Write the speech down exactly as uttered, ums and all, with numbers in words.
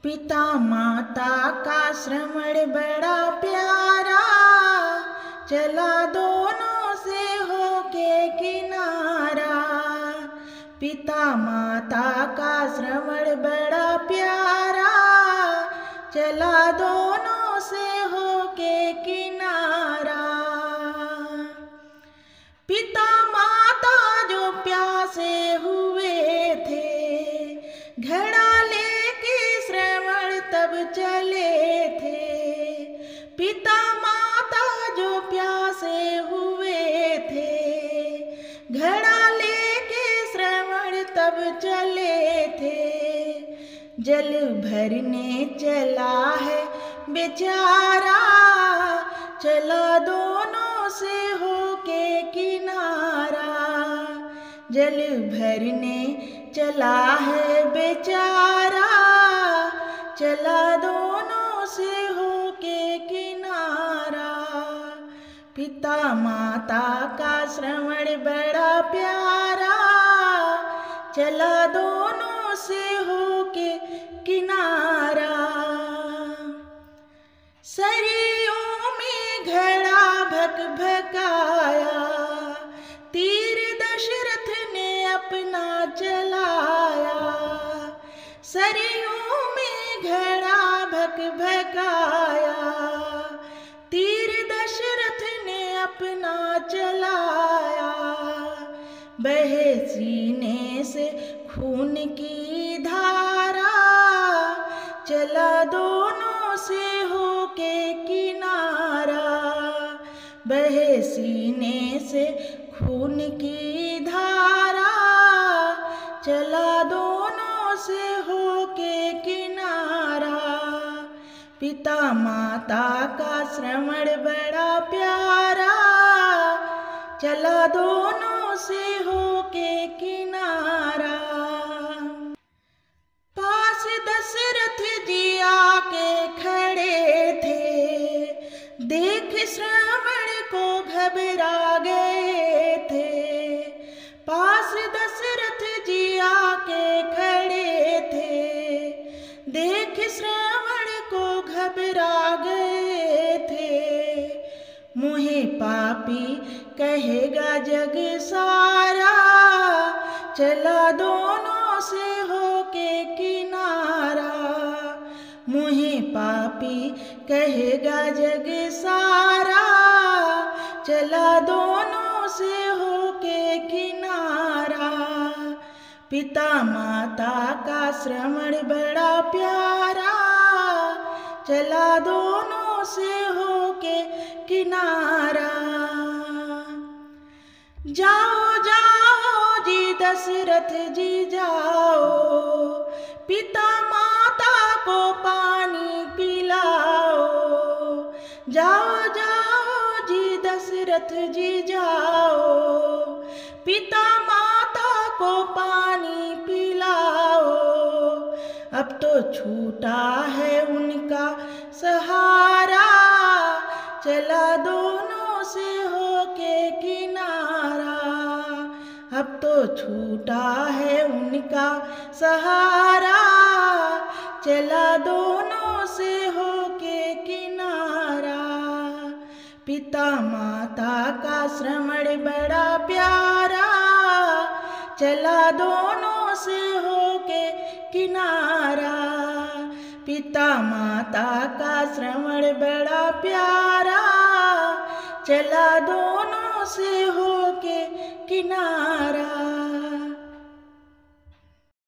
पिता माता का श्रवण बड़ा प्यारा, चला दोनों से होके किनारा। पिता माता का श्रवण बड़ा प्यारा, चला दोनों से होके किनारा। पिता माता जो प्यासे हुए थे, घड़ा लेके श्रवण तब चले थे। पिता माता जो प्यासे हुए थे, घड़ा लेके श्रवण तब चले थे। जल भरने चला है बेचारा, चला दोनों से होके किनारा। जल भरने चला है बेचारा, चला दोनों से होके किनारा। पिता माता का श्रवण बड़ा प्यारा, चला दोनों से होके किनारा। सरियों में घड़ा भक भकाया, तीर दशरथ ने अपना चलाया। सरियों में घड़ा भक भकाया, तीर दशरथ ने अपना चलाया। बहे सीने से खून की धारा, चला दोनों से होके किनारा। बहे सीने से खून की धारा, चला दोनों से होके किनारा। पिता माता का श्रवण बड़ा प्यारा, चला दोनों से होके किनारा। पास दशरथ जी आके खड़े थे, देख श्रवण को घबरा गए थे। पास दशरथ जी आके खड़े थे, देख श्रवण को घबरा गए थे। मुहे पापी कहेगा जग सारा, चला दोनों से होके किनारा। मुहे पापी कहेगा जग सारा, चला दोनों से होके किनारा। पिता माता का श्रवण बड़ा प्यारा, चला दोनों से होके किनारा। जाओ जाओ जी दशरथ जी जाओ, पिता माता को पानी पिलाओ। जाओ जाओ जी दशरथ जी जाओ, पिता माता को पानी पिलाओ। अब तो छूटा है उनका सहारा, चला दोनों से होके किनारा। अब तो छूटा है उनका सहारा, चला दोनों से होके किनारा। पिता माता का श्रवण बड़ा प्यारा, चला दोनों से होके किनारा। पिता माता का श्रवण बड़ा प्यारा, चला दोनों से होके किनारा।